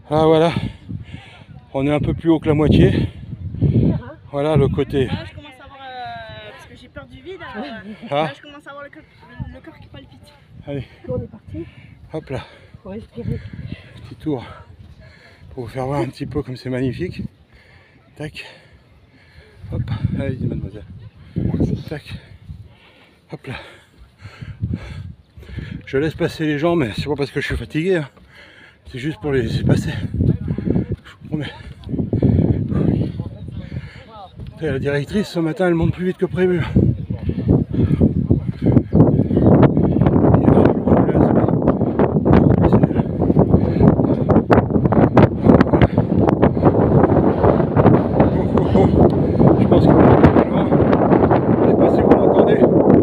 Ah voilà, on est un peu plus haut que la moitié. Voilà le côté. Là, je commence à avoir, parce que j'ai peur du vide, là je commence à avoir le corps qui palpite. Allez, On est parti. hop là, Pour respirer. petit tour pour vous faire voir un petit peu comme c'est magnifique. Tac, hop, allez mademoiselle. Tac, hop là. Je laisse passer les gens, mais c'est pas parce que je suis fatigué, hein. C'est juste pour les laisser passer. Je vous promets. Et la directrice ce matin elle monte plus vite que prévu. Je pense que je sais pas si vous m'entendez.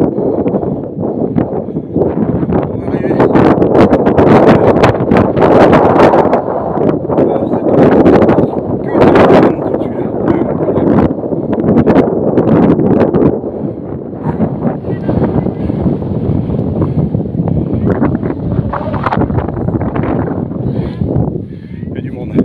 On va arriver. Il y a du monde.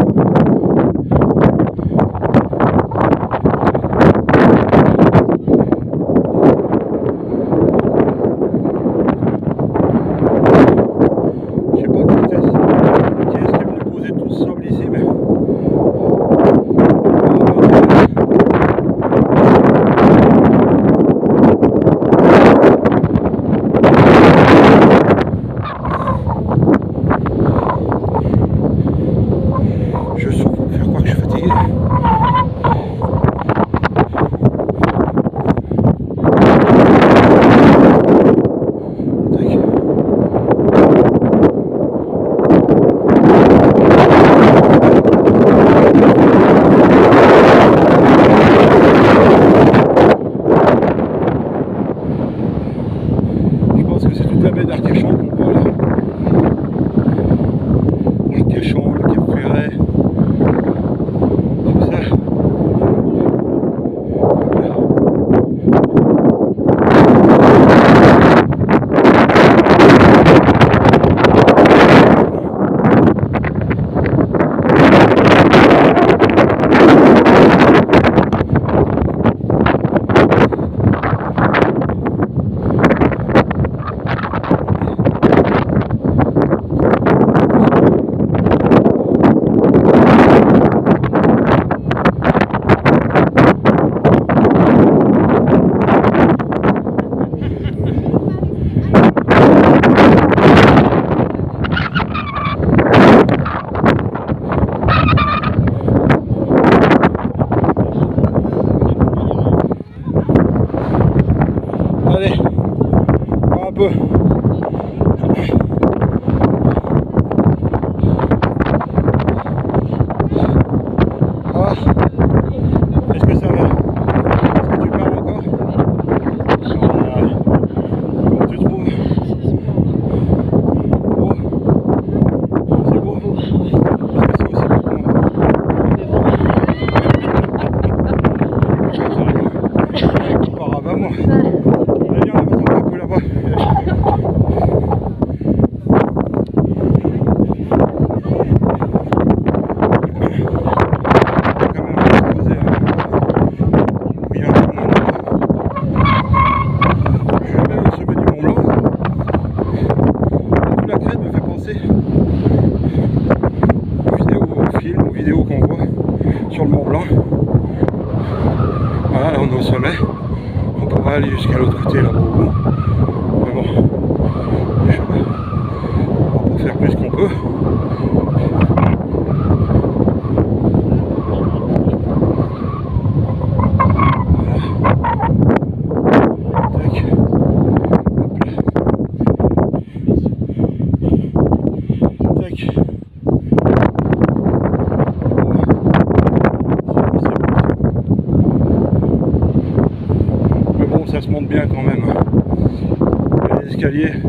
Je souffre pour faire croire que je suis fatigué. Je pense que c'est toute la baie d'Arcachon qu'on voit là. Arcachon, le Cap Ferret. C'est ça. Allez, encore un peu. Ah, est-ce que ça va? Est-ce que tu parles encore? Comment tu trouves? Beau? C'est beau? Est-ce que c'est aussi beau que moi? Tu pars à bas moi. Allez, on va tomber un peu là-bas. Quand même exposé à un endroit où il y a un peu moins de monde. Je vais au sommet du Mont Blanc. Toute la crête me fait penser aux vidéos qu'on voit sur le Mont Blanc. Voilà, là on est au sommet. On pourra aller jusqu'à l'autre côté là-bas au bout. Mais bon, on va pas faire plus qu'on peut. Ça se monte bien quand même. Les escaliers